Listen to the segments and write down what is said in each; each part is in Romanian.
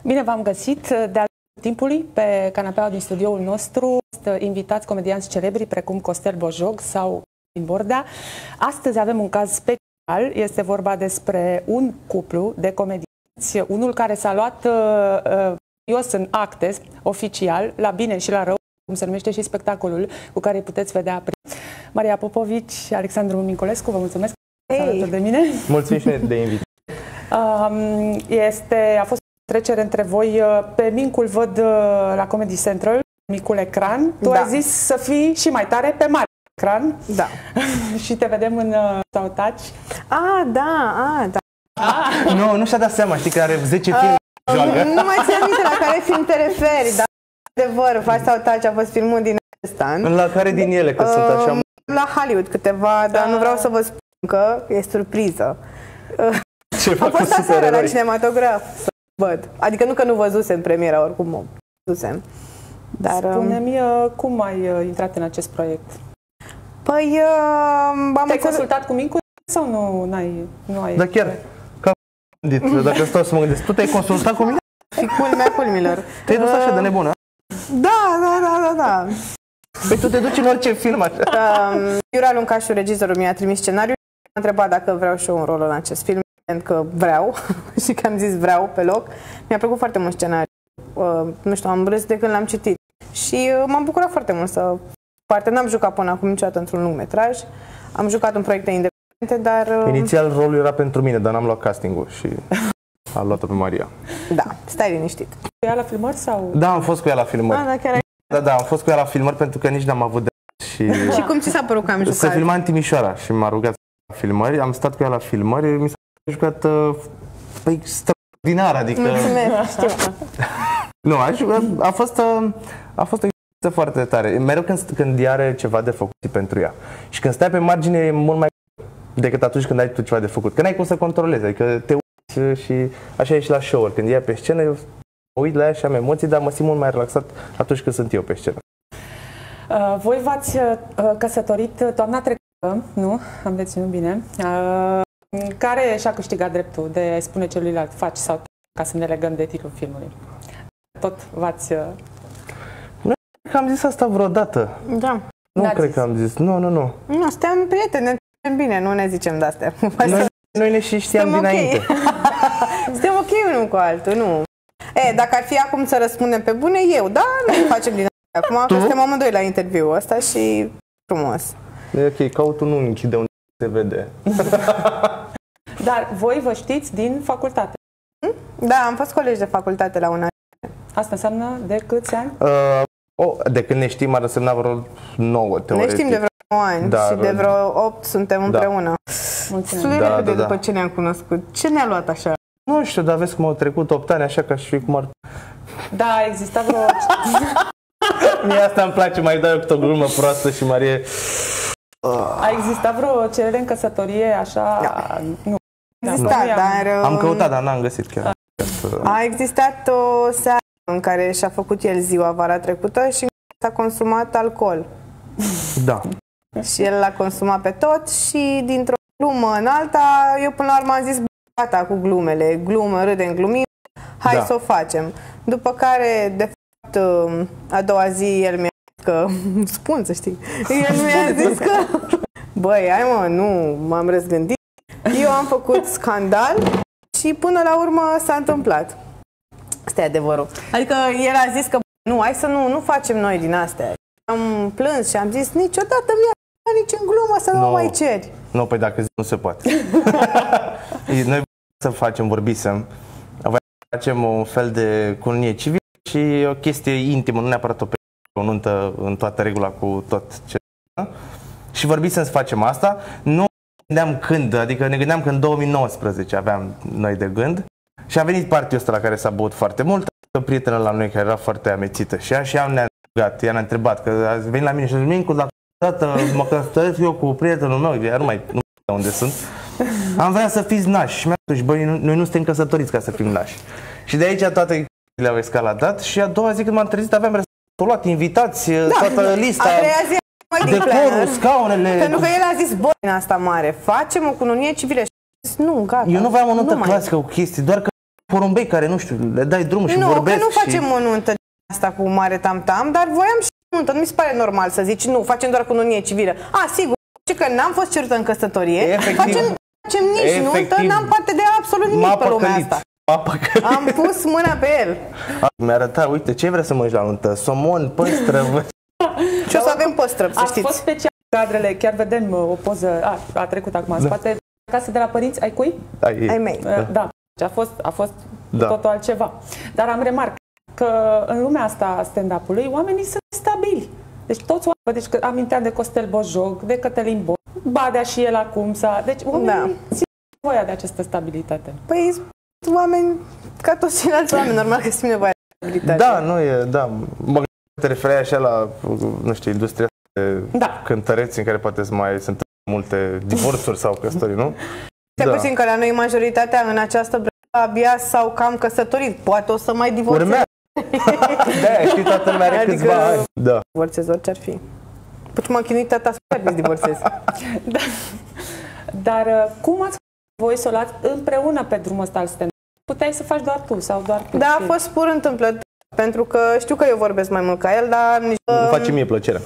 Bine v-am găsit de-al timpului pe canapeaua din studioul nostru, invitați comedianți celebri precum Costel Bojog sau din Bordea. Astăzi avem un caz special, este vorba despre un cuplu de comedianți, unul care s-a luat serios în acte, oficial, la bine și la rău, cum se numește și spectacolul cu care îi puteți vedea. Maria Popovici și Alexandru Mincolescu, vă mulțumesc că ați alături de mine. Mulțumim și de invitație. A fost o trecere între voi. Pe Mincul văd la Comedy Central, micul ecran. Tu ai zis să fii și mai tare pe mare ecran. Da. Și te vedem în Sautaci. Nu și-a dat seama, știi că are 10 filme. Nu mai țin aminte la care film te referi, dar adevăr, Faci Sautaci a fost filmul din acest an. La care din ele, că sunt așa? La Hollywood câteva, dar nu vreau să vă spun că e surpriză. Am fost aseară la cinematograf să văd. Adică nu că nu văzusem premiera, oricum o văzusem. Dar spune-mi cum ai intrat în acest proiect? Păi te-ai consultat cu Mincu sau nu ai? Da, chiar. Dacă stau să mă gândesc, tu te-ai consultat cu mine? Și culmea culmilor. Te-ai dus așa de nebună? Da. Păi tu te duci în orice film așa. Iura Luncașu, regizorul, mi-a trimis scenariul. M-a întrebat dacă vreau și eu un rol în acest film. Că vreau și că am zis vreau pe loc. Mi-a plăcut foarte mult scenariul. Nu știu, am râs de când l-am citit. Și m-am bucurat foarte mult să parte. N-am jucat până acum niciodată într-un lung metraj. Am jucat în proiecte independente, dar... Inițial rolul era pentru mine, dar n-am luat castingul și a luat-o pe Maria. Da, stai liniștit. Cu ea la filmări sau? Da, am fost cu ea la filmări. Da, am fost cu ea la filmări pentru că nici n-am avut de... Și cum ți s-a părut că am jucat? Se filma în Timișoara și m-a rugat la filmări. Am stat cu ea la filmări, mi s-a jucat extraordinar, adică... Mulțumesc, știu. Nu, a fost o experiență foarte tare. Mereu când are ceva de făcut pentru ea. Și când stai pe margine e mult mai decât atunci când ai tu ceva de făcut. Că n-ai cum să controlezi, adică te uiți și așa e și la show-uri. Când e pe scenă, eu mă uit la ea și am emoții, dar mă simt mult mai relaxat atunci când sunt eu pe scenă. Voi v-ați căsătorit toamna trecută, nu? Am reținut bine. Care și-a câștigat dreptul de a-i spune celuilalt faci sau ca să ne legăm de titlul filmului? Tot v-ați... Nu cred că am zis asta vreodată. Da. Nu cred că am zis. Nu. Nu, suntem prieteni, ne înțelegem bine, nu ne zicem de-astea. Noi ne și știam dinainte. Suntem ok unul cu altul, nu. Dacă ar fi acum să răspundem pe bune, da, noi facem din asta. Acum suntem amândoi la interviul ăsta și frumos. E ok, caut un unchi de unde se vede. Dar voi vă știți din facultate? Da, am fost colegi de facultate la un an. Asta înseamnă de câți ani? De când ne știm ar însemna vreo 9, teoretic. Ne știm de vreo 9 ani și de vreo 8 suntem împreună. Mulțumesc. Repede după ce ne-am cunoscut. Ce ne-a luat așa? Nu știu, dar vezi cum au trecut 8 ani, așa ca și cum ar... Da, exista vreo... Mie asta îmi place, mai dau eu câte o glumă proastă și Marie... A existat vreo cerere în căsătorie, așa? Nu. Dar... Am căutat, dar n-am găsit chiar. A existat o seară în care și-a făcut el ziua vara trecută și s-a consumat alcool. Da. Și el l-a consumat pe tot și dintr-o glumă în alta, eu până la urmă am zis gata cu glumele, râdem, glumim, hai să o facem. După care, de fapt, a doua zi el mi-a zis că, spun să știi, el mi-a zis că, băi, nu, m-am răzgândit, eu am făcut scandal și până la urmă s-a întâmplat. Asta e adevărul. Adică el a zis că, hai să nu facem noi din astea. Am plâns și am zis, niciodată nici în glumă să nu mai ceri. Nu, păi dacă nu se poate. Noi să facem, facem un fel de cununie civilă și o chestie intimă, nu neapărat o nuntă în toată regula cu tot ce. Și vorbisem să facem asta. Nu gândeam când, adică ne gândeam că în 2019 aveam noi de gând. Și a venit partiul ăsta la care s-a băut foarte mult. O prietenă la noi care era foarte amețită și ea ne-a întrebat, că a venit la mine și a zis, Mincu, dacă mă căsătoresc eu cu prietenul meu, ea nu mai unde sunt, am vrea să fiți nași. Și mi-a spus, băi, noi nu suntem căsătoriți ca să fim nași. Și de aici toate le-au escaladat și a doua zi când m-am trezit aveam luat invitați, toată lista, decorul, scaunele. Pentru că el a zis, băi, în asta mare, facem o cununie civilă. Și nu, gata. Eu nu vreau o nuntă clasică cu chestii, doar că porumbei care, nu știu, le dai drumul și vorbesc. Nu, că nu facem o nuntă asta cu mare tam-tam, dar voiam și nuntă. Nu mi se pare normal să zici, nu, facem doar cununie civilă. Sigur, că n-am fost cerută în căsătorie, facem nici nuntă, n-am parte de absolut nimic pe lumea asta. Am pus mâna pe el. Mi-a arătat, uite, ce vrea să mănânci la nuntă? Somon, păstrăv. Și o să avem păstrăv, să știți. Ați fost special cadrele, chiar vedem o poză, a trecut acum în spate, acasă de la părinți, ai cui? Ai mei. Da, a fost totul altceva. Dar am remarcat că în lumea asta stand-up-ului oamenii sunt stabili. Deci toți oamenii, deci că aminteam de Costel Bojog, de Cătălin Bo, Badea și el acum deci oamenii simt nevoia de această stabilitate. Păi sunt oameni ca toți ceilalți oameni, normal că simt nevoia de stabilitate. Da, nu e, da. Mă te referai așa la, nu știu, industria de cântăreți în care poate să mai sunt multe divorțuri sau căsătorii, nu? Stai puțin că la noi majoritatea în această vreme abia s-au cam căsătorit. Poate o să mai divorțeze. Urmează. Da, știi, toată lumea are câțiva ani. Da. Divorțez, orice ar fi. Păi m-am chinuit tata super să divorțez. Da. Dar cum ați voi să o luați împreună pe drumul ăsta al stand-up? Puteai să faci doar tu sau doar tu? Da, a fost pur întâmplător. Pentru că știu că eu vorbesc mai mult ca el, dar nici... Nu face mie plăcerea.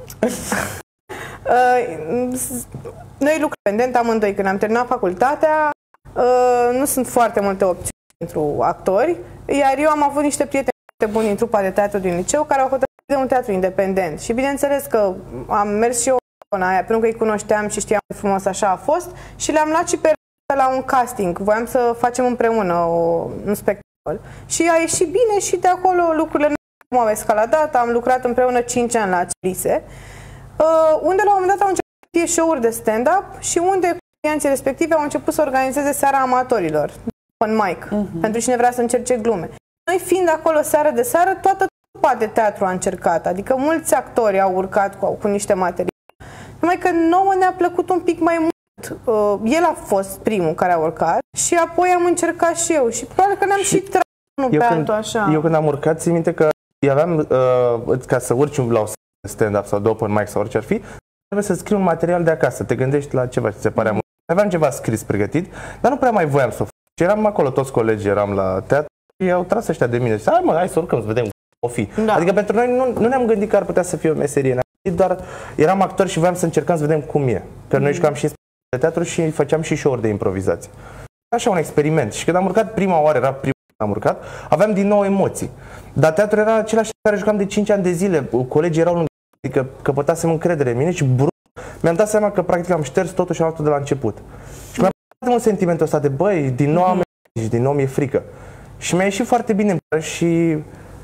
Noi lucrăm independent amândoi. Când am terminat facultatea, nu sunt foarte multe opțiuni pentru actori, iar eu am avut niște prieteni foarte buni în trupa de teatru din liceu care au hotărât de un teatru independent. Și bineînțeles că am mers și eu în aia, pentru că îi cunoșteam și știam frumos așa a fost, și le-am luat și pe la un casting. Voiam să facem împreună un spectacol. Și a ieșit bine și de acolo lucrurile nu au escaladat. Am lucrat împreună 5 ani la Celise, unde la un moment dat au început să fie show-uri de stand-up și unde clienții respective au început să organizeze seara amatorilor, open mic, pentru cine vrea să încerce glume. Noi fiind acolo seară de seară, toată trupa de teatru a încercat, adică mulți actori au urcat cu niște materiale. Numai că nouă ne-a plăcut un pic mai mult. El a fost primul care a urcat și apoi am încercat și eu și probabil că ne-am și tras unul pe altul așa. Eu când am urcat, țin minte că aveam, ca să urci la stand-up sau de open mic sau orice ar fi, trebuie să scrii un material de acasă, te gândești la ceva ce ți se pare mult. Aveam ceva scris, pregătit, dar nu prea mai voiam să o fac. Și eram acolo, toți colegii eram la teatru și au tras ăștia de mine și hai să urcăm, să vedem cum o fi. Da. Adică pentru noi nu ne-am gândit că ar putea să fie o meserie, doar eram actori și voiam să încercăm să vedem cum e. Că noi jucam și de teatru și făceam și show-uri de improvizație. Așa un experiment. Și când am urcat prima oară, era prima oară am urcat, aveam din nou emoții. Dar teatru era același care jucam de 5 ani de zile. Colegii erau lângă, adică căpătasem încredere în mine și brusc mi-am dat seama că practic am șters totul și am luat de la început. Și mi-a plăcut mult sentimentul ăsta de băi, din nou am și din nou mi-e frică. Și mi-a ieșit foarte bine și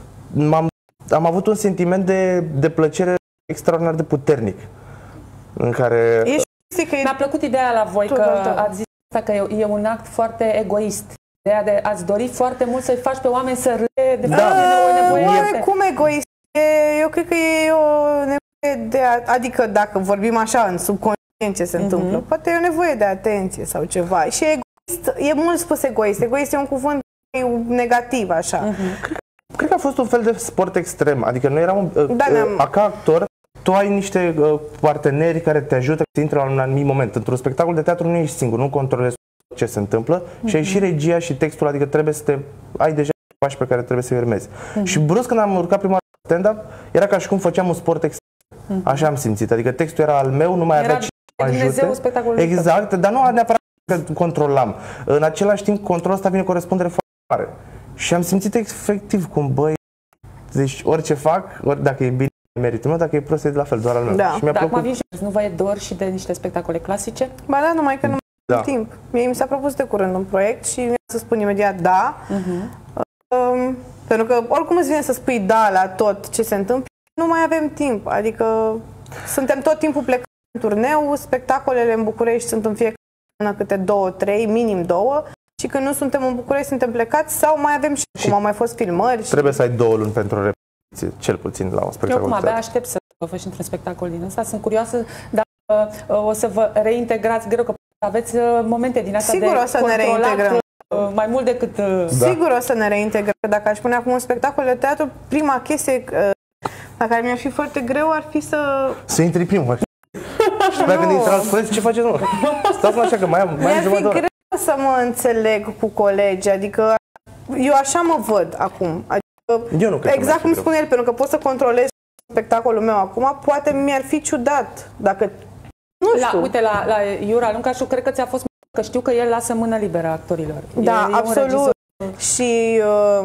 am avut un sentiment de plăcere extraordinar de puternic. În care... Mi-a plăcut ideea la voi că ați zis că e un act foarte egoist. Ideea de ați dori foarte mult să-i faci pe oameni să râde, de fapt e nevoie. Cum egoist? Eu cred că e o nevoie de... Adică dacă vorbim așa în subconștient ce se întâmplă, poate e o nevoie de atenție sau ceva. Și egoist, e mult spus egoist. Egoist e un cuvânt negativ, așa. Cred că a fost un fel de sport extrem. Adică noi eram... ca actor, tu ai niște parteneri care te ajută să intri la un anumit moment. Într-un spectacol de teatru nu ești singur, nu controlezi ce se întâmplă și ai și regia și textul, adică trebuie să ai deja pași pe care trebuie să-i urmezi. Și brusc când am urcat prima oară stand-up, era ca și cum făceam un sport extrem. Așa am simțit, adică textul era al meu, nu mai avea cine să mă ajute. Exact, dar nu neapărat că controlam. În același timp, controlul ăsta vine cu o răspundere foarte mare. Și am simțit efectiv cum, băi, deci orice fac, dacă e bine, meritul meu, dacă e prost, e de la fel, doar al meu. Da. Și mi-a plăcut. Acum nu vă e dor și de niște spectacole clasice? Ba da, numai că nu mai am timp. Mie mi s-a propus de curând un proiect și mi-a să spun imediat da. Pentru că oricum îți vine să spui da la tot ce se întâmplă, nu mai avem timp. Adică suntem tot timpul plecați în turneu, spectacolele în București sunt în fiecare lună câte 2-3, minim 2. Și când nu suntem în București, suntem plecați sau mai avem și cum au mai fost filmări. Trebuie să ai 2 luni pentru repetiție, cel puțin la un spectacol. Eu acum abia aștept să vă faci într-un spectacol din ăsta. Sunt curioasă dacă o să vă reintegrați, greu că aveți momente din astea de o să ne reintegrăm. Mai mult decât... Sigur o să ne reintegrăm. Dacă aș pune acum un spectacol de teatru, prima chestie la care mi-ar fi foarte greu ar fi să... Să intri primul. Și pe când intră alți colegi, ce faceți, nu? Stați așa că mai am jumătate de oră. Să mă înțeleg cu colegi, adică Eu așa mă văd acum. Adică, eu nu cred exact cum spune el, pentru că pot să controlez spectacolul meu acum, poate mi-ar fi ciudat dacă... Nu știu. Uite, la Iura Luncașu, cred că ți-a fost... Că știu că el lasă mână liberă actorilor. Da, absolut. Și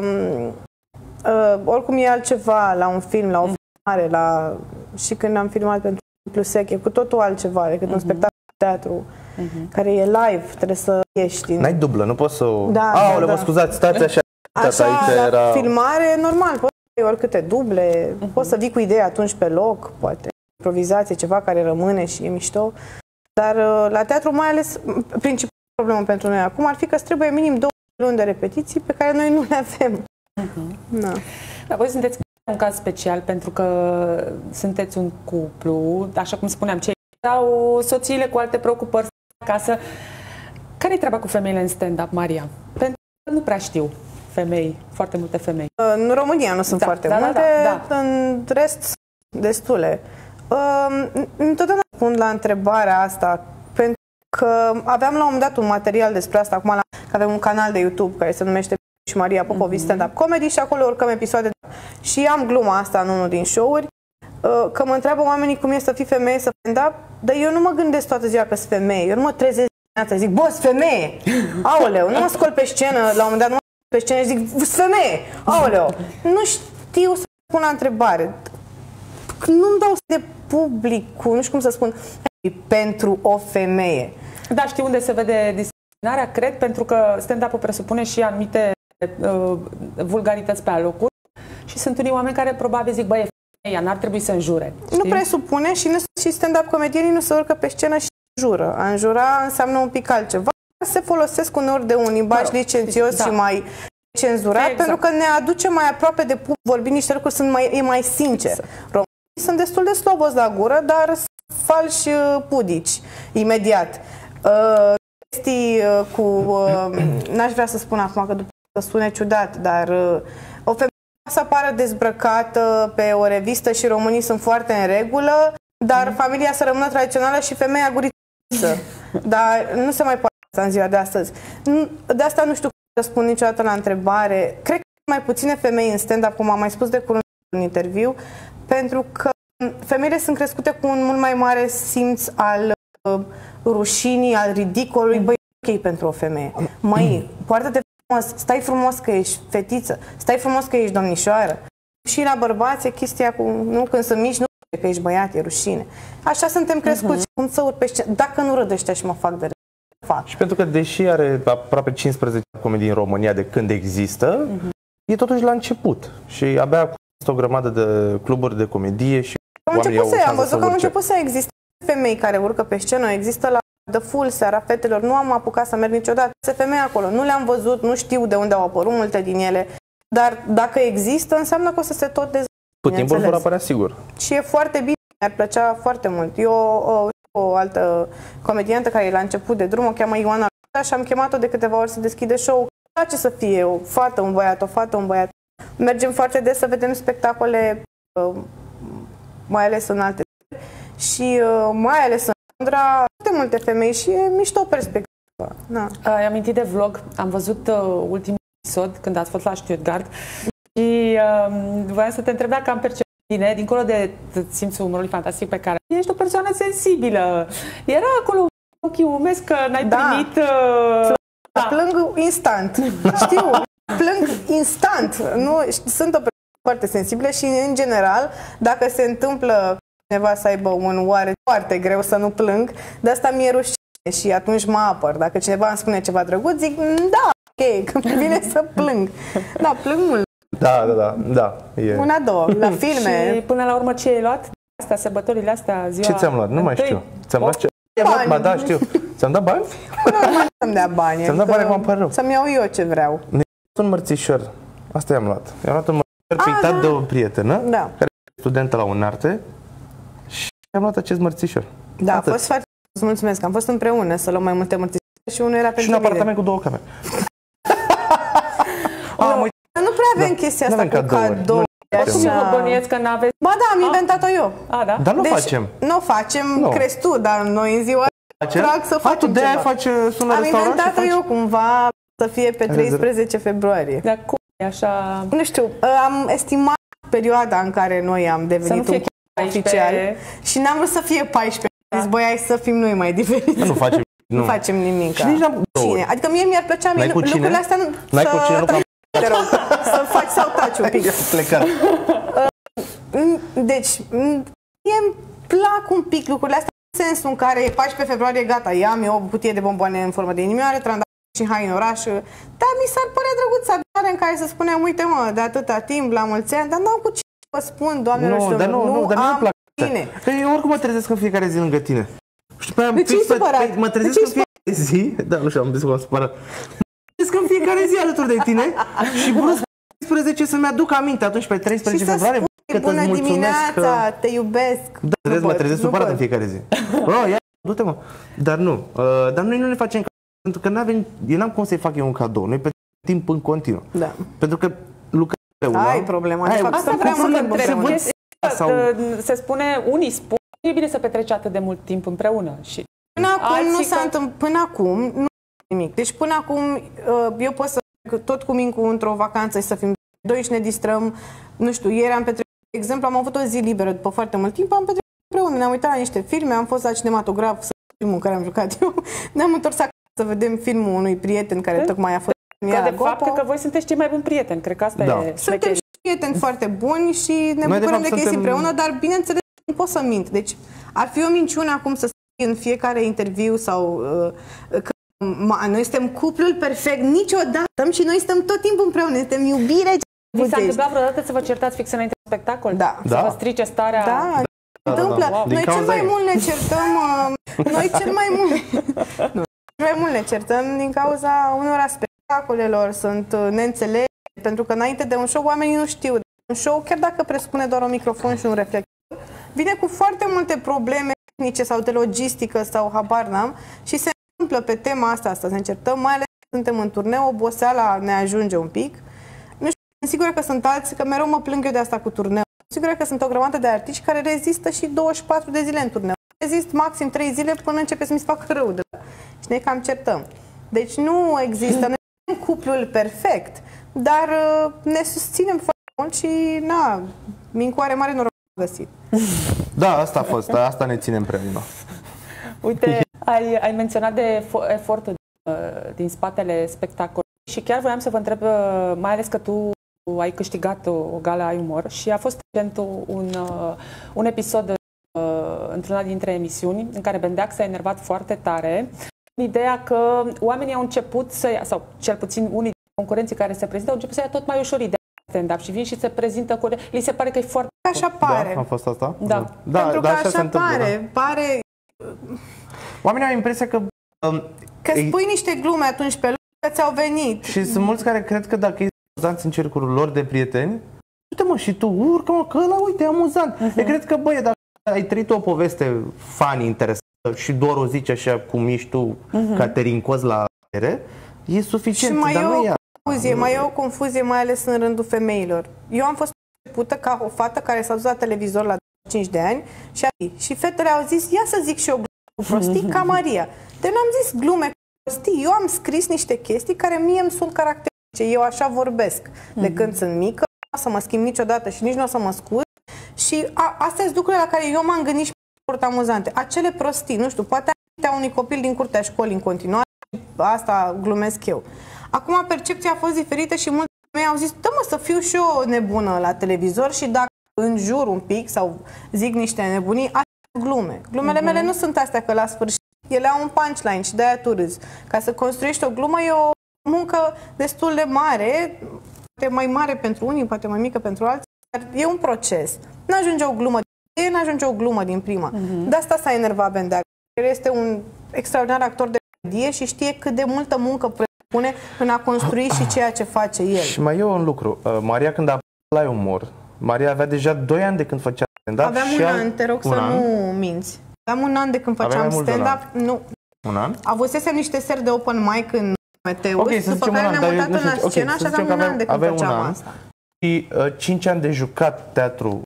oricum e altceva la un film, la o filmare, și când am filmat pentru Plusec, e cu totul altceva decât un spectacol de teatru care e live, trebuie să ieși. N-ai dublă, nu poți să... Mă scuzați, stați așa. Așa, la filmare, normal, poți să iei oricâte duble, poți să vii cu ideea atunci pe loc, poate improvizație, ceva care rămâne și e mișto. Dar la teatru, mai ales, principalul problemă pentru noi acum ar fi că îți trebuie minim 2 luni de repetiții pe care noi nu le avem. Dar voi sunteți un caz special pentru că sunteți un cuplu, așa cum spuneam, cei au soțiile cu alte preocupări acasă. Care e treaba cu femeile în stand-up, Maria? Pentru că nu prea știu femei, foarte multe femei. În România nu sunt foarte multe, în rest destule. Întotdeauna spun la întrebarea asta, pentru că aveam la un moment dat un material despre asta, acum că avem un canal de YouTube care se numește și Maria Popovici Stand-Up Comedy și acolo urcăm episoade. Și am gluma asta în unul din show-uri, că mă întreabă oamenii cum e să fii femeie, să stand-up, dar eu nu mă gândesc toată ziua că sunt femeie, eu nu mă trezesc dimineața, zic, bă, sunt femeie, aoleu, nu mă scol pe scenă, la un moment dat nu mă scol pe scenă și zic, sunt femeie, aoleu, nu știu să pun la întrebare, nu-mi dau de publicul, nu știu cum să spun, pentru o femeie. Da, știu unde se vede discriminarea, cred, pentru că stand-up-ul presupune și anumite vulgarități pe alocuri și sunt unii oameni care probabil zic, băi, ea n-ar trebui să înjure. Știi? Nu presupune și stand-up comedienii nu se urcă pe scenă și înjură. A înjura înseamnă un pic altceva. Se folosesc uneori de un limbaj licențios și mai cenzurat, pentru că ne aduce mai aproape de public, vorbind niște lucruri, e mai sincer. Românii sunt destul de slobos la gură, dar sunt falși pudici, imediat. N-aș vrea să spun acum că după să sune ciudat, dar o femeie să apară dezbrăcată pe o revistă și românii sunt foarte în regulă, dar familia să rămână tradițională și femeia guriță. Dar nu se mai poate asta în ziua de astăzi. De asta nu știu cum să spun niciodată la întrebare. Cred că mai puține femei în stand-up, cum am mai spus de curând în interviu, pentru că femeile sunt crescute cu un mult mai mare simț al rușinii, al ridicolului. Băi, ok pentru o femeie. Măi, poartă-te frumos, stai frumos că ești fetiță, stai frumos că ești domnișoară. Și la bărbați e chestia cu, nu, când sunt mici, nu că ești băiat, e rușine. Așa suntem crescuți. Cum să urc pe scenă? Dacă nu rădăștea și mă fac de fac. Și pentru că, deși are aproape 15 comedii în România de când există, e totuși la început. Și abia cu o grămadă de cluburi de comedie și am văzut că au început să existe femei care urcă pe scenă, există la The Full, Seara Fetelor, nu am apucat să merg niciodată. Se femei acolo, nu le-am văzut, nu știu de unde au apărut multe din ele, dar dacă există, înseamnă că o să se tot dezvolte. Cu timpul vor apărea sigur. Și e foarte bine, mi-ar plăcea foarte mult. O altă comediantă care e la început de drum, o cheamă Ioana și am chemat-o de câteva ori să deschide show. Îmi place să fie o fată, un băiat, o fată, un băiat. Mergem foarte des să vedem spectacole, mai ales în alte țări și mai ales în Londra, foarte multe femei și e mișto perspectivă. Ai amintit de vlog, am văzut ultimul episod când ați fost la Stuttgart și voiam să te întreb dacă am perceput bine, dincolo de simțul umorului fantastic pe care ești o persoană sensibilă. Era acolo ochii umezi că n-ai primit... Plâng instant. Știu, plâng instant. Nu, sunt o persoană foarte sensibilă și, în general, dacă se întâmplă cineva să aibă un oare foarte greu să nu plâng, de asta mi-e rușine și atunci mă apăr. Dacă cineva îmi spune ceva drăguț, zic, da, ok, când vine să plâng. Da, plâng mult. Da. E. Una, două, la filme. Și până la urmă ce ai luat? Astea, sărbătorile astea, ziua... Ce ți-am luat? Nu mai știu. Ți-am luat ce? Bani. Da, știu. Ți-am dat bani? Nu mai să-mi dea bani. Ți-am dat bani, acum îmi pare rău. Să-mi iau eu ce vreau. Un mărțișor. Asta i-am luat. I-am luat un mărțișor pictat de o prietenă, care e studentă la UNARTE și i-am luat acest mărțișor. Da, a fost foarte... Îți mulțumesc, am fost împreună să luăm mai multe mărțișori și unul era pentru mine. Și un apartament cu 2 camere. Nu prea avem chestia asta cu cadou. Cum vă bănuiesc că n-aveți? Ba da, am inventat-o eu. Da? Dar nu facem. Nu o facem, crezi tu, dar noi în ziua trag să facem de-aia face sună am inventat-o eu cumva, să fie pe 13 februarie. Dar cum e așa? Nu știu, am estimat perioada în care noi am devenit un oficial și n-am vrut să fie 14. Zis, băi, hai să fim noi mai diferiți. Nu facem, nu facem nimic. Și nici n-am cine? Adică mie mi-ar plăcea lucrurile astea N-ai cu cine, nu te rog, să faci sau taci un pic. Plecat. Deci, mie îmi plac un pic lucrurile astea în sensul în care e 14 februarie, gata, ia-mi o cutie de bomboane în formă de inimioare, trandafiri și hai în oraș. Dar mi s-ar părea drăguț în care să spunem, uite mă, de atâta timp, la mulți ani, dar n-am cu ce vă spun, doamnelor și domnilor, nu am plac tine. Că eu oricum mă trezesc în fiecare zi lângă tine. Și pe aia mă trezesc în fiecare zi, da, nu știu, am zis că m-am supărat. Mă trezesc în fiecare zi alături de tine și brusc 13 să-mi aduc aminte atunci pe 13 februarie. Bună dimineața, te iubesc. Da, mă trezesc supărat în fiecare zi. Ia, du-te mă. Dar nu, dar noi nu ne facem pentru că eu n-am cum să-i fac eu un cadou. Noi pe timp în continuu. Da. Pentru că lucrăm împreună. Ai problema. Asta vreau să întreb. Se spune, unii spun, e bine să petreci atât de mult timp împreună. Și până acum nu nimic. Deci până acum eu pot să tot cu Mincu într-o vacanță și să fim doi și ne distrăm. Nu știu, ieri am petrecut, de exemplu, am avut o zi liberă după foarte mult timp, am petrecut împreună, ne-am uitat la niște filme, am fost la cinematograf, filmul în care am jucat eu, ne-am întors acasă să vedem filmul unui prieten care tocmai a fost de fapt că voi sunteți cei mai buni prieteni, cred că asta e. Suntem și prieteni foarte buni și ne bucurăm de chestii împreună, dar bineînțeles nu pot să mint. Deci ar fi o minciună acum să spui în fiecare interviu sau că noi suntem cuplul perfect, niciodată și noi stăm tot timpul împreună, suntem iubire. Vi s-a întâmplat vreodată să vă certați fix înainte de spectacol? Da. Să vă strice starea? Da, întâmplă. Wow. Noi cel mai mult ne certăm, noi cel mai mult ne certăm din cauza unor spectacolelor, sunt neînțelegi, pentru că înainte de un show oamenii nu știu. Un show, chiar dacă presupune doar un microfon și un reflector, vine cu foarte multe probleme tehnice sau de logistică sau habar n-am și se întâmplă pe tema asta să ne încertăm, mai ales că suntem în turneu, oboseala ne ajunge un pic. Nu știu, sunt sigură că sunt alții, că mereu mă plâng eu de asta cu turneu. Sunt sigură că sunt o grămadă de artiști care rezistă și 24 de zile în turneu. Rezist maxim 3 zile până începe să mi se facă rău de la. Și ne cam certăm. Deci nu există, noi suntem cuplul perfect, dar ne susținem foarte mult și na, Mincu are mare noroc găsit. Da, asta a fost, asta ne ține împreună. Uite, ai menționat de efortul din spatele spectacolului și chiar voiam să vă întreb, mai ales că tu ai câștigat o gala Ai Umor și a fost un episod într-una dintre emisiuni în care Bendeac s-a enervat foarte tare. Ideea că oamenii au început să ia, sau cel puțin unii dintre concurenții care se prezintă, au început să ia tot mai ușor ideea stand-up și vin și se prezintă cu... Li se pare că e foarte... Așa pare. Da, a fost asta? Da. Pentru că așa pare. Oamenii au impresia că... Că spui niște glume atunci pe loc, că ți-au venit. Și sunt mulți care cred că dacă ești amuzanți în cercul lor de prieteni, uite mă, și tu, urcă-mă, că ăla, uite, e amuzant. Eu cred că, băie, dacă ai trăit o poveste funny, interesantă și doar o zici așa cum ești tu, Caterin Coz la aere, e suficient. Și mai e o confuzie, mai ales în rândul femeilor. Eu am fost percepută ca o fată care s-a dus la televizor la 5 de ani și fetele au zis, ia să zic și eu glume cu prostii ca Maria. Deci n-am zis glume cu prostii, eu am scris niște chestii care mie îmi sunt caracteristice, eu așa vorbesc. De când sunt mică, nu o să mă schimb niciodată și nici nu o să mă scuz. Și astea sunt lucrurile la care eu m-am gândit și foarte amuzante. Acele prostii, nu știu, poate a unui copil din curtea școlii în continuare, asta glumesc eu. Acum percepția a fost diferită și mulți mei au zis, dă mă să fiu și eu nebună la televizor și dacă înjur un pic sau zic niște nebunii, astea sunt glume. Glumele mele nu sunt astea că la sfârșit ele au un punchline și de-aia tu râzi. Ca să construiești o glumă e o muncă destul de mare, poate mai mare pentru unii, poate mai mică pentru alții, dar e un proces. Nu ajunge o glumă din ajunge o glumă din prima. De asta s-a enervat Bendeac. El este un extraordinar actor de comedie și știe cât de multă muncă presupune în a construi și ceea ce face el. Și mai e un lucru. Maria, când a apărut la Umor, Maria avea deja 2 ani de când făcea stand-up. Aveam un an, te rog să nu minți. Aveam un an de când făceam stand-up. Nu. Un an? Avusesem niște seri de open mic în Meteus, după care ne-am mutat în la scenă și aveam un an de când făceam asta. Și 5 ani de jucat teatru.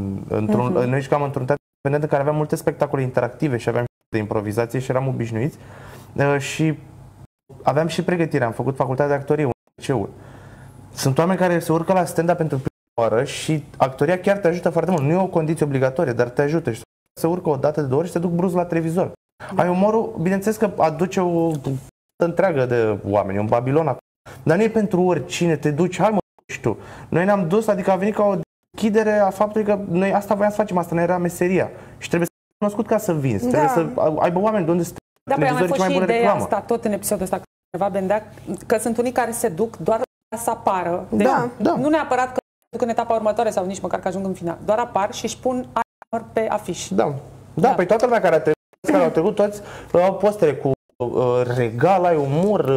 Noi jucam într-un teatru independent în care aveam multe spectacole interactive și aveam de improvizație și eram obișnuiți. Și aveam și pregătire, am făcut facultatea de actorie, un liceu. Sunt oameni care se urcă la stand-up pentru prima oară și actoria chiar te ajută foarte mult. Nu e o condiție obligatorie, dar te ajută. Și se urcă o dată de 2 ori și se duc brusc la televizor. Ai umorul, bineînțeles că aduce o întreagă de oameni, un Babilon acolo. Dar nu e pentru oricine, te duci, hai mă, și tu. Noi ne-am dus, adică a venit ca o deschidere a faptului că noi asta voiam să facem, asta ne era meseria. Și trebuie să fii cunoscut ca să vinzi, trebuie să aibă oameni de unde să da, păi am mai fost și ideea asta, tot în episodul ăsta, că Bendea, că sunt unii care se duc doar să apară. Deci, nu neapărat că duc în etapa următoare sau nici măcar că ajung în final. Doar apar și își pun pe afiș. Da, păi toată lumea care au trecut, toți au postere cu regal, ai umor.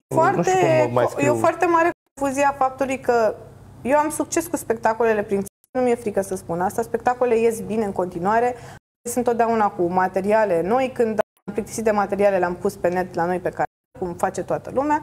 E o foarte mare confuzie a faptului că eu am succes cu spectacolele prin nu mi-e frică să spun asta, spectacolele ies bine în continuare, sunt întotdeauna cu materiale noi, când am plictisit de materiale le-am pus pe net la noi pe care cum face toată lumea.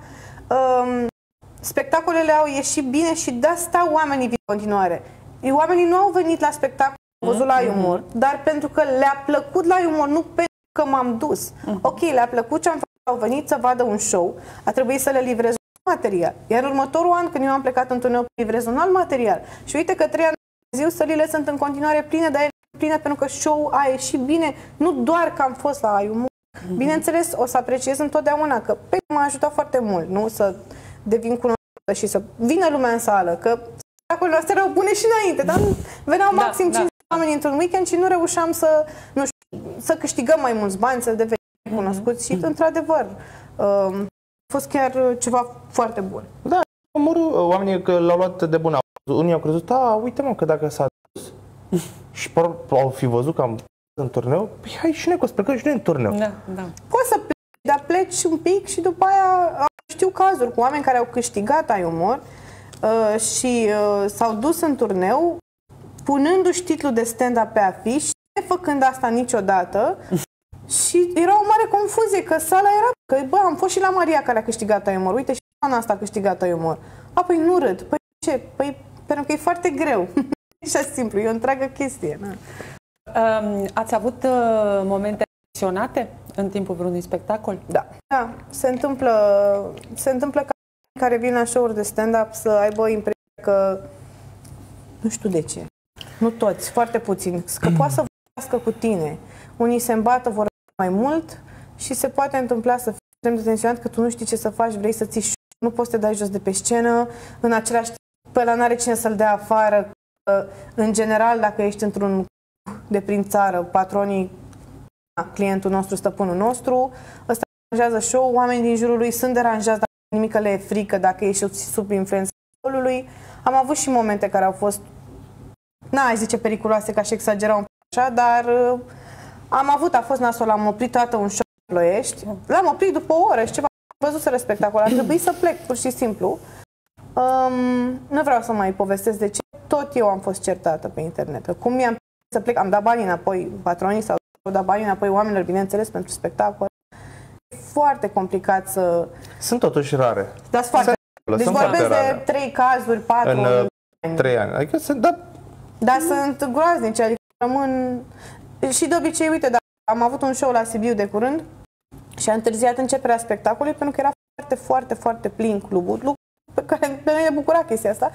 Spectacolele au ieșit bine și de asta oamenii vin în continuare. Oamenii nu au venit la spectacol, au văzut la umor, dar pentru că le-a plăcut la umor, nu pentru că m-am dus. Ok, le-a plăcut ce am făcut, au venit să vadă un show, a trebuit să le livrez un material. Iar următorul an, când eu am plecat în turneu, livrez un alt material. Și uite că 3 ani târziu sălile sunt în continuare pline, dar ele sunt pline pentru că show a ieșit bine, nu doar că am fost la umor. Bineînțeles, o să apreciez întotdeauna că m-a ajutat foarte mult, nu să devin cunoscută și să vină lumea în sală, că spectacolele noastre erau bune și înainte, dar veneau maxim 5 oameni într-un weekend și nu reușeam să, nu știu, să câștigăm mai mulți bani, să devenim cunoscuți și, într-adevăr, a fost chiar ceva foarte bun. Da, oamenii că l-au luat de bună. Unii au crezut, uite mă, că dacă s-a dus și au fi văzut că am în turneu, păi hai și noi, că o să plecăm și noi în turneu. Da. Poți să pleci, dar pleci un pic și după aia știu cazuri cu oameni care au câștigat Ai Umor și s-au dus în turneu punându-și titlul de stand-up pe afiș, nefăcând asta niciodată și era o mare confuzie, că sala era că, bă, am fost și la Maria care a câștigat Ai Umor, uite și Ana asta a câștigat Ai Umor. Păi nu râd. Păi ce? Păi pentru că e foarte greu. Așa simplu, e o întreagă chestie. Na. Ați avut momente emoționate în timpul vreunui spectacol? Da. Se întâmplă ca care vin la show-uri de stand-up să aibă impresia că nu știu de ce. Nu toți, foarte puțini. Că poate să vorbească cu tine. Unii se îmbată, vor mai mult și se poate întâmpla să fii extrem de tensionat că tu nu știi ce să faci, vrei să ții show, nu poți să te dai jos de pe scenă, în același timp pe ăla n-are cine să-l dea afară. În general, dacă ești într-un de prin țară, patronii, clientul nostru, stăpânul nostru, ăsta deranjează show, oamenii din jurul lui sunt deranjați dacă nimic le e frică, dacă ești sub influența alcoolului. Am avut și momente care au fost, n-aș zice periculoase, ca și exagerau un pic așa, dar a fost nasol, am oprit toată un show în Ploiești, l-am oprit după o oră și ceva, am văzut spectacol, a trebuit să plec, pur și simplu. Nu vreau să mai povestesc de ce, tot eu am fost certată pe internet, că cum mi-am să plec, am dat banii înapoi, patronii s-au dat banii înapoi oamenilor, bineînțeles, pentru spectacol. E foarte complicat să... Sunt totuși rare. Da, foarte. Deci vorbesc de 3 cazuri, 4 în 3 ani. Adică sunt, dar sunt groaznice, adică rămân... Și de obicei, uite, am avut un show la Sibiu de curând și a întârziat începerea spectacolului pentru că era foarte, foarte, foarte plin clubul, lucru pe care pe noi ne bucura chestia asta.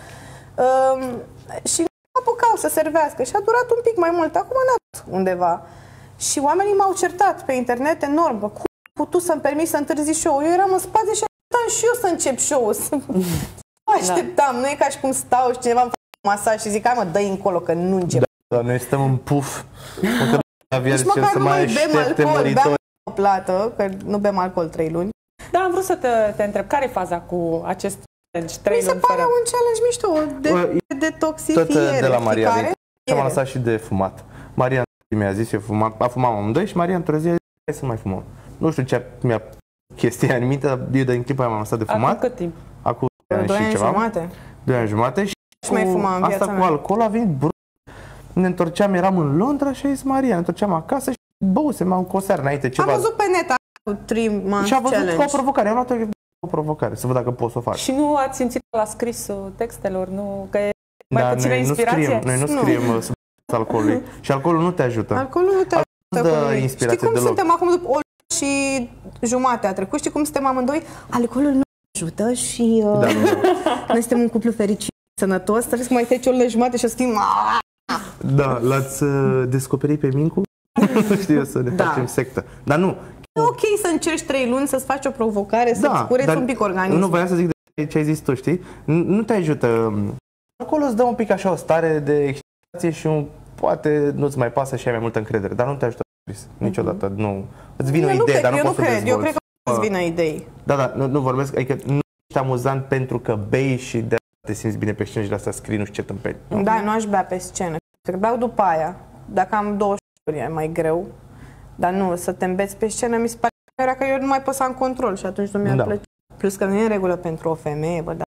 Și apucau să servească și a durat un pic mai mult, acum n-a undeva. Și oamenii m-au certat pe internet enorm, cum ai putut să-mi permiți să întârzi show-ul? Eu eram în spate și așteptam și eu să încep show-ul. Așteptam, nu e ca și cum stau și cineva îmi face masaj și zic, hai mă, dă-i încolo că nu încep. Da, noi stăm în puf. Nici măcar nu mai bem alcool, beam o plată, că nu bem alcool 3 luni. Da, am vrut să te întreb, care e faza cu acest challenge 3 luni? Mi se pare un challenge mișto, de detoxifiere. Tot de la Maria, și am lăsat și de fumat. Maria mi-a zis, a fumat amândoi și Maria într-o zi a zis, hai să mai fumăm. Nu știu ce mi-a chestia în minte, dar eu de în clipa m-am lăsat de fumat. Acum cât timp? Acum 2 ani jumate. 2 ani jumate și mai fumam în viața asta cu alcool a venit brut. Ne întorceam, eram în Londra și a zis Maria, ne întorceam acasă și băusem o seară înainte ceva. Am văzut pe net cu 3 months și a văzut challenge. ca o provocare, am luat o provocare, să văd dacă pot să o fac. Și nu ați simțit la scrisul textelor, nu? Că e mai puțină inspirație? Noi nu scriem sub alcoolului și alcoolul nu te ajută. Alcoolul nu te ajută. Știi cum suntem acum după o și jumate a trecut. Știi cum suntem amândoi? Alcoolul nu ajută și noi suntem un cuplu fericit, sănătos. Trebuie să mai treci o oră jumate și o să fim... Da, l-ați descoperit pe Mincu? Știu, să ne facem sectă. Dar nu. E ok să încerci 3 luni, să-ți faci o provocare, să-ți cureți un pic organismul. Nu voiam să zic de ce ai zis tu, știi? Nu te ajută. Acolo îți dă un pic așa o stare de excitație și poate nu-ți mai pasă și ai mai multă încredere, dar nu te ajută niciodată. Nu. Îți vine o idee, dar nu poți să dezvolți. Eu cred că îți vină idei. Da, nu vorbesc, adică nu ești amuzant pentru că bei și de te simți bine pe scenă și de asta scrii nu știu ce tâmpeni. Da, nu aș bea pe scenă. Cred că beau după aia. Dacă am 20 ori e mai greu. Dar nu, să te îmbeți pe scenă mi se pare că eu nu mai pot să am control și atunci nu mi-ar plăcea. Plus că nu e în regulă pentru o femeie, bă, da.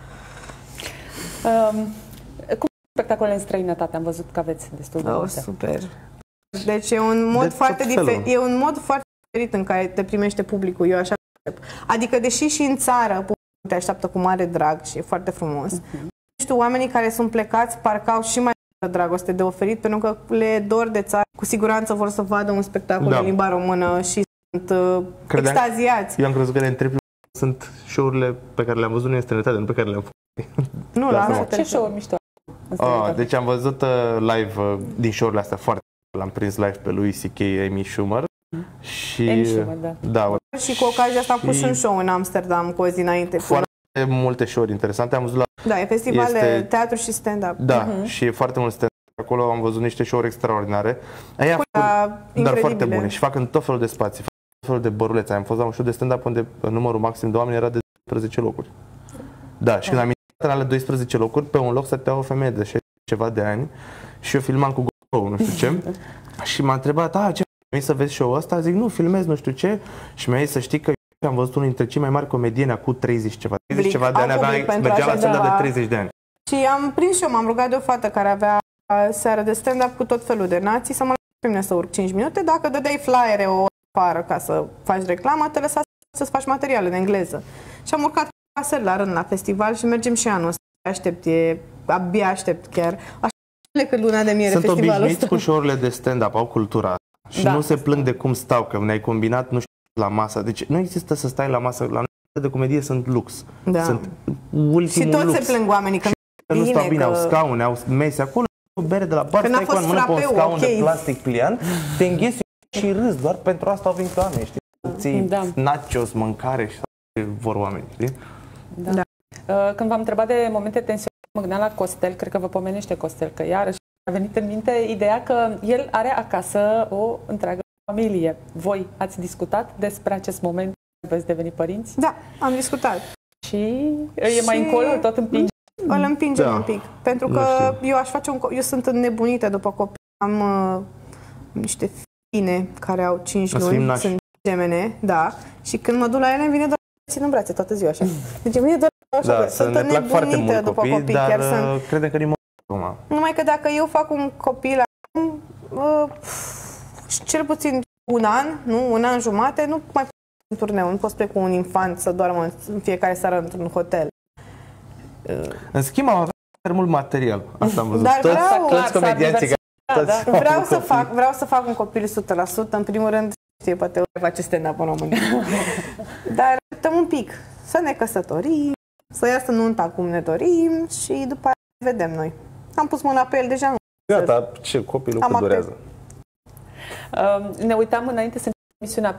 Cum spectacolele în străinătate? Am văzut că aveți destul de multe. Super. Deci e un mod foarte diferit. E un mod foarte diferit în care te primește publicul. Eu așa. Adică deși și în țară publicul te așteaptă cu mare drag și e foarte frumos. Nu știu, oamenii care sunt plecați parcă au și mai multă dragoste de oferit pentru că le dor de țară. Cu siguranță vor să vadă un spectacol în limba română și sunt extaziați. Eu am crezut că le întrebi sunt show-urile pe care le-am văzut în străinătate, nu pe care le-am făcut. Nu, la ce show-uri mișto? Deci am văzut live din show-urile astea foarte. L-am prins live pe lui C.K. Amy Schumer. Și și cu ocazia asta am pus un show în Amsterdam cu o zi înainte. Foarte multe show-uri interesante. Am văzut e festival de teatru și stand-up. Da, și e foarte mult stand-up. Acolo am văzut niște show-uri extraordinare. Dar foarte bune și fac în tot felul de spații, fac tot felul de bărulețe. Am fost la un show de stand-up unde numărul maxim de oameni era de 12 locuri. Da, și când am intrat în ale 12 locuri, pe un loc stătea o femeie de 60 ceva de ani și eu filmam cu GoPro, nu știu ce. Și m-a întrebat, ce vrei să vezi show-ul ăsta? Zic, nu, filmez nu știu ce. Și mi-a zis să știi că eu am văzut unul dintre cei mai mari comedieni acum 30 ceva de ani, mergea la stand-up de 30 de ani. Și am prins și eu, m-am rugat de o fată care avea seară de stand-up cu tot felul de nații să mă lase pe mine să urc 5 minute. Dacă dădeai flyere o afară ca să faci reclamă, te lăsa să-ți faci materiale în engleză. Și am urcat pasări la rând la festival și mergem și anul ăsta. Abia aștept chiar. Așa că luna de miere sunt festivalul obișnuiți ăsta. cu show-urile de stand-up, au cultura și nu se plâng de cum stau, că ne-ai combinat, nu știu, la masă. Deci nu există să stai la masă. La noi de comedie sunt lux. Sunt ultimul lux. Și toți se plâng oamenii că nu stau bine, au scaune, au mese acolo, o bere de la bar, stai cu mână pe un scaun de plastic pliant, te înghezi și râzi, doar pentru asta au venit oameni, știi? Ții nachos, mâncare și vor oameni, știi? Da. Când v-am întrebat de momente tensionate, mă gândeam la Costel, cred că vă pomenește Costel, că iarăși a venit în minte ideea că el are acasă o întreagă familie. Voi ați discutat despre acest moment când veți deveni părinți? Da, am discutat. Și e mai încolo, tot împinge? Îl împingem un pic, pentru că eu aș face eu sunt înnebunită după copii. Am niște fine care au 5 luni, sunt gemene, și când mă duc la ele îmi vine doar să țin în brațe toată ziua așa. Deci îmi vine doar așa, sunt înnebunită după copii. Dar credem că acum. Numai că dacă eu fac un copil cel puțin un an jumate, nu mai pot în turneu, nu pot spune cu un infant să doarmă în fiecare seară într-un hotel. În schimb, am avut mult material. Asta am văzut. Dar toți comedianții vreau să fac un copil 100%. În primul rând, poate o face stand-up în România. Dar așteptăm un pic să ne căsătorim, să iasă nunta cum ne dorim și după aceea vedem noi. Am pus mâna pe el deja. Gata, ce copilul cât durează? Ne uitam înainte să emisiunea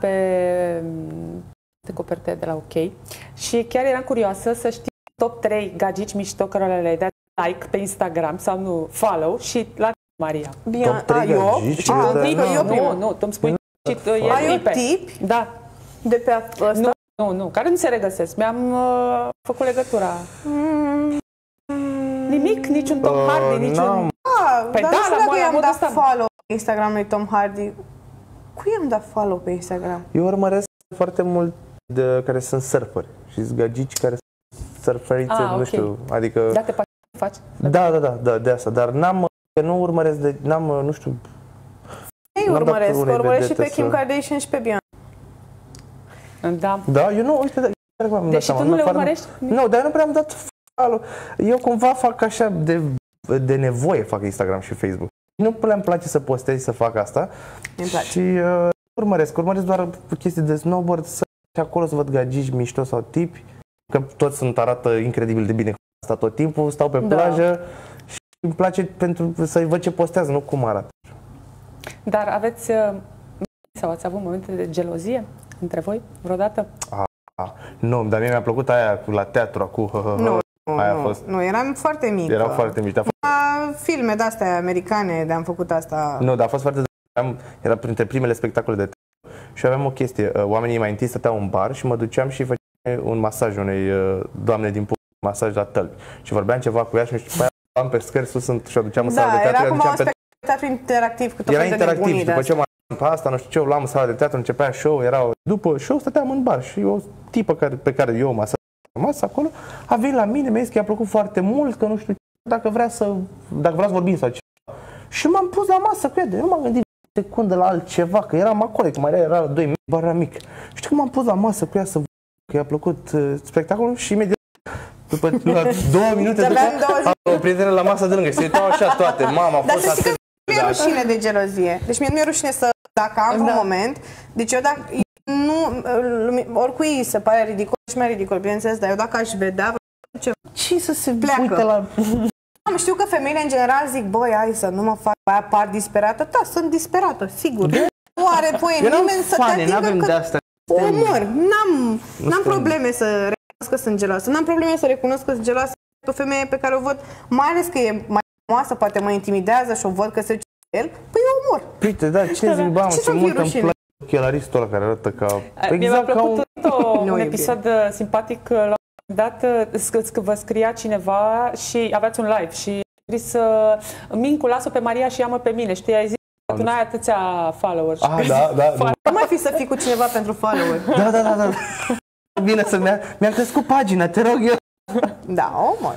pe coperte de la OK și chiar eram curioasă să știu top 3 gagici mișto cărora le-ai dat like pe Instagram sau nu follow și la Maria. Top 3 gagici? Nu, tu îmi spui și tu ai un tip? Da. De pe ăsta? Nu, care nu se regăsesc. Mi-am făcut legătura. Nimic? Niciun Tom Hardy? Niciun... Păi dar nu știu dacă i-am dat follow pe Instagram lui Tom Hardy. Cui i-am dat follow pe Instagram? Eu urmăresc foarte mult de care sunt surferi și gagici care sunt surferițe, nu știu, adică... Da, te faci? Da, de asta, dar nu urmăresc nu știu... Ei urmăresc și pe Kim Kardashian și pe Beyoncé. Da, eu nu, uite, deși tu nu le urmărești? Nu, dar eu nu prea am dat follow. Eu cumva fac așa de nevoie, fac Instagram și Facebook. Nu prea îmi place să postez, să fac asta. Îmi place. Și urmăresc doar chestii de snowboard, să și acolo să văd gagici mișto sau tipi, că toți arată incredibil de bine asta tot timpul, stau pe plajă și îmi place pentru să-i văd ce postează, nu cum arată. Dar aveți sau ați avut momente de gelozie între voi vreodată? Nu, dar mie mi-a plăcut aia la teatru, cu aia a fost. Nu, eram foarte mică. Era foarte mică. La filme de-astea americane de-am făcut asta. Nu, dar a fost foarte... Era printre primele spectacole de teatru și aveam o chestie. Oamenii mai întâi stăteau în bar și mă duceam și făceam un masaj unei doamne din public, masaj la tălpi. Și vorbeam ceva cu ea și după aia am pe scări sus și o duceam în sală de teatru. Era cum un spectacol interactiv cu tot era interactiv și după ce pe asta, nu știu ce, o luam în sala de teatru, începea show, după show stăteam în bar și o tipă pe care eu masă acolo, a venit la mine, mi-a zis că i-a plăcut foarte mult, că nu știu ce, dacă vrea să vorbim sau ceva. Și m-am pus la masă cu ea, nu m-am gândit o secundă la altceva, că eram acolo, că mai era 2 metri, bar era mic. Știu că m-am pus la masă cu ea să văd că i-a plăcut spectacolul și imediat, după 2 minute, o prietenă la masă de lângă și se uitau așa toate, mama a fost atât. Mi-e rușine de gelozie. Deci mie nu mi-e rușine să, dacă am un moment, deci eu dacă, oricui se pare ridicol și mai ridicol, bineînțeles, dar eu dacă aș vedea ce să se pleacă la... Știu că femeile în general zic, băi, hai să nu mă fac, par disperată. Da, sunt disperată, sigur. Nu are voie nimeni să te atingă că omor. N-am probleme să recunosc că sunt geloasă. N-am probleme să recunosc că sunt geloasă pe o femeie pe care o văd, mai ales că e mai frumoasă, poate mă intimidează și o văd că se duce el, păi eu omor. Uite, da, cine zic, bă, ce mult îmi place ochelaristul ăla care arată ca... Exact ca un episod simpatic la un dat, vă scria cineva și aveați un live și a zis Mincu, lasă pe Maria și ia-mă pe mine, știi, ai zis că tu n-ai atâția followers. Da. Nu mai fi să fii cu cineva pentru followers. Da. Bine să mi-am crescut pagina, te rog eu. Da, omor.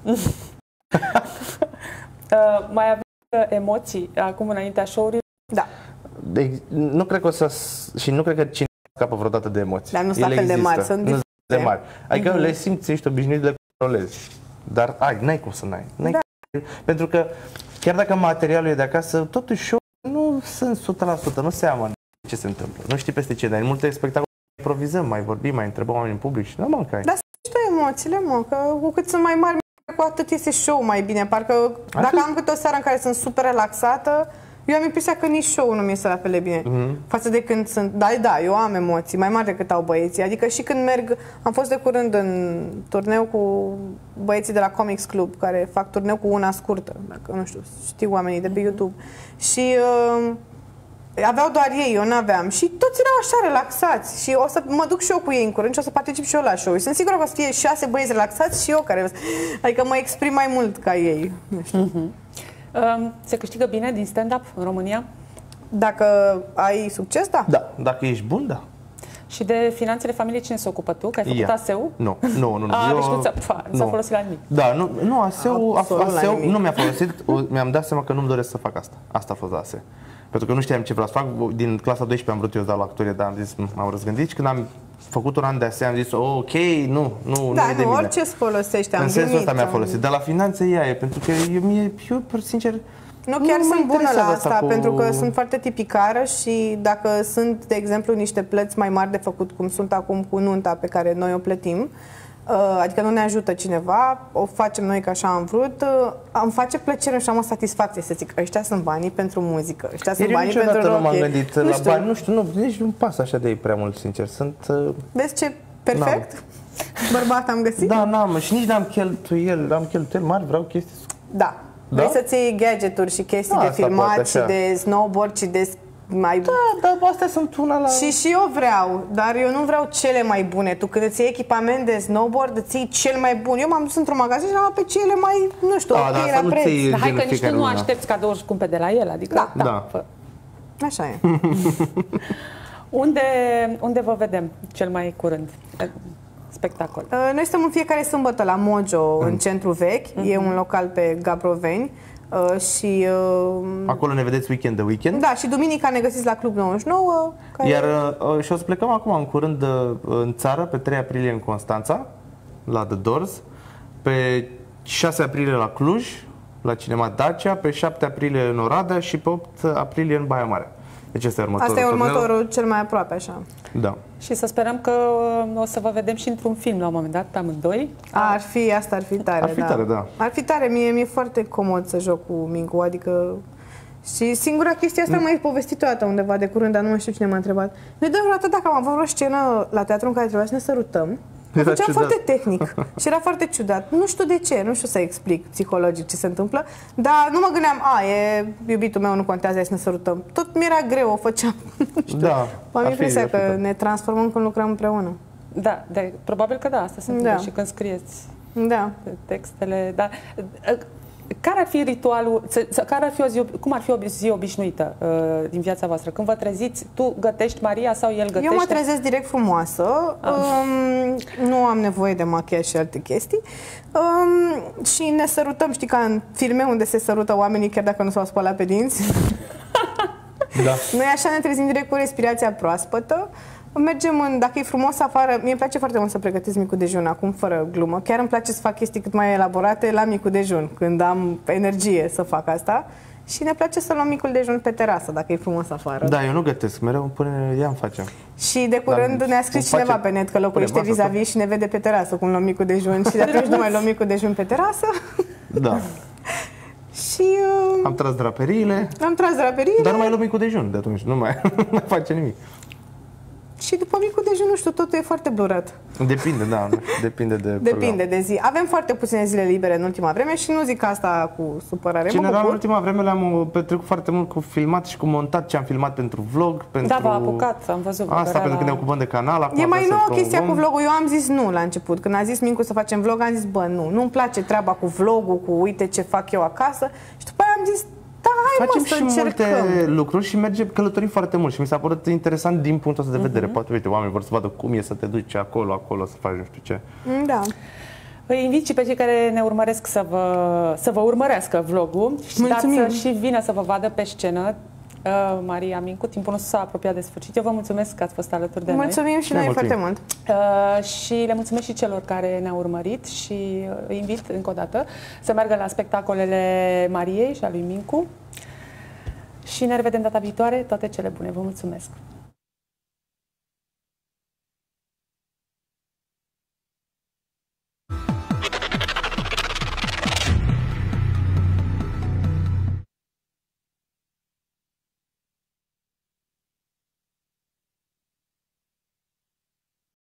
Mai aveți emoții acum înaintea show-ului? Da. Nu cred că și nu cred că cineva scapă vreodată de emoții. Dar nu sunt la fel de mari, sunt de mari. Adică le simți, ești obișnuit de le controlezi. Dar n-ai cum să n-ai. Da. Pentru că chiar dacă materialul e de acasă, totuși show nu sunt 100%, nu seamănă ce se întâmplă. Nu știi peste ce, dar în multe spectacole improvizăm, mai vorbim, mai întrebăm oamenii în public și normal că ai. Dar sunt emoțiile, mă, că cu cât sunt mai mari, cu atât este show mai bine. Parcă dacă am câte o seară în care sunt super relaxată, eu am impresia că nici show-ul nu mi iese la fel de bine față de când sunt... Da, eu am emoții mai mari decât au băieții. Adică și când merg... Am fost de curând în turneu cu băieții de la Comics Club, care fac turneu cu una scurtă, dacă nu știu, știu oamenii de pe YouTube. Și aveau doar ei, eu n-aveam. Și toți erau așa relaxați. Și o să mă duc și eu cu ei în curând și o să particip și eu la show. Și sunt sigură că o să fie 6 băieți relaxați și eu care... Adică mă exprim mai mult ca ei. Nu știu. Se câștigă bine din stand-up în România? Dacă ai succes, da. Da, dacă ești bun, da. Și de finanțele familiei cine se ocupă tu? Că ai făcut ASEU? Nu. Deci nu s-a folosit la nimic. Da, nu ASEU nu mi-a folosit, mi-am dat seama că nu-mi doresc să fac asta. Asta a fost ASE. Pentru că nu știam ce vreau să fac. Din clasa 12 am vrut eu să dau la actorie, dar am zis, m-am răzgândit și când am făcut un an de ASE am zis, ok, nu e de mine. Orice îți folosește, în sensul ăsta mi-a folosit, dar la finanțe ea e, pentru că eu sincer, nu chiar sunt bună la asta, pentru că sunt foarte tipicară și dacă sunt, de exemplu, niște plăți mai mari de făcut, cum sunt acum cu nunta pe care noi o plătim, adică nu ne ajută cineva, o facem noi că așa am vrut, îmi face plăcere și am o satisfacție să zic, ăștia sunt banii pentru muzică, ăștia sunt banii pentru rock. Nu m-am gândit la bani, nu știu, nici nu pasă așa de ei prea mult, sincer. Vezi ce perfect? Bărbat am găsit? Da, n-am, și nici n-am cheltuieli mari, vreau chestii. Da. Vrei să-ți iei gadgeturi și chestii de filmat și de snowboard și de mai... Da, dar astea sunt una la... Și eu vreau, dar eu nu vreau cele mai bune. Tu când îți iei echipament de snowboard, îți iei cel mai bun. Eu m-am dus într-un magazin și am luat pe cele mai, nu știu, ok, la preț. Dar hai că nici tu nu aștepți cadouri scumpe de la el, adică... Da. Așa e. Unde vă vedem cel mai curând? Spectacol. Noi suntem în fiecare sâmbătă la Mojo, în centru vechi. E un local pe Gabroveni. Și acolo ne vedeți weekend de weekend. Da, și duminica ne găsiți la Club 99. Iar și o să plecăm acum în curând în țară, pe 3 aprilie în Constanța, la The Doors, pe 6 aprilie la Cluj, la Cinema Dacia, pe 7 aprilie în Oradea și pe 8 aprilie în Baia Mare. Deci este următorul. Asta e următorul cel mai aproape, așa. Da. Și să sperăm că o să vă vedem și într-un film la un moment dat, amândoi. Asta ar fi tare, Ar fi tare, da. Ar fi tare, mi-e foarte comod să joc cu Mincu, adică... Și singura chestie asta m-ai povestit o dată undeva de curând, dar nu mai știu cine m-a întrebat. Noi deodată dacă am avut o scenă la teatru în care trebuia să ne sărutăm, o făceam foarte tehnic și era foarte ciudat. Nu știu de ce, nu știu să explic psihologic ce se întâmplă, dar nu mă gândeam, e iubitul meu, nu contează, hai să ne sărutăm. Tot mi-era greu, o făceam. Nu știu. Da. Am impresia că ne transformăm când lucrăm împreună. Da, probabil că da, asta se întâmplă și când scrieți textele. Dar care ar fi ritualul, care ar fi o zi, cum ar fi o zi obișnuită din viața voastră? Când vă treziți, tu gătești, Maria, sau el gătește? Eu mă trezesc direct frumoasă, nu am nevoie de machiaj și alte chestii și ne sărutăm, știi, ca în filme unde se sărută oamenii chiar dacă nu s-au spălat pe dinți. Da. Noi așa ne trezim direct cu respirația proaspătă. Mergem dacă e frumos afară, mie îmi place foarte mult să pregătesc micul dejun, acum fără glumă. Chiar îmi place să fac chestii cât mai elaborate la micul dejun, când am energie să fac asta. Și ne place să luăm micul dejun pe terasă, dacă e frumos afară. Da, eu nu gătesc, mereu ea îmi face. Și de curând ne-a scris cineva pe net că locuiește vis-a-vis și ne vede pe terasă cum luăm micul dejun și de atunci nu mai luăm micul dejun pe terasă. Da. Și am tras draperiile. Dar nu mai luăm micul dejun de atunci, nu mai face nimic. Și după micul dejun, nu știu, totul e foarte blurat. Depinde, da, depinde de zi. Avem foarte puține zile libere în ultima vreme și nu zic asta cu supărare. General, în ultima vreme le-am petrecut foarte mult cu filmat și cu montat ce am filmat pentru vlog. Da, v-a apucat, am văzut. Asta pentru că ne ocupăm de canal. Acum e mai nouă chestia cu vlogul. Eu am zis nu la început. Când a zis Mincu să facem vlog, am zis nu-mi place treaba cu vlogul, cu uite ce fac eu acasă. Și după aia am zis facem și multe lucruri și călătorim foarte mult și mi s-a părut interesant din punctul ăsta de vedere. Poate, uite, oamenii vor să vadă cum e să te duci acolo, să faci nu știu ce. Da. Îi invit și pe cei care ne urmăresc să vă urmărească vlogul și să și vină să vă vadă pe scenă. Maria, Mincu, timpul nostru s-a apropiat de sfârșit. Eu vă mulțumesc că ați fost alături de noi. Mulțumim și noi foarte mult. Și le mulțumesc și celor care ne-au urmărit și îi invit încă o dată să meargă la spectacolele Mariei și a lui Mincu. Și ne revedem data viitoare. Toate cele bune. Vă mulțumesc!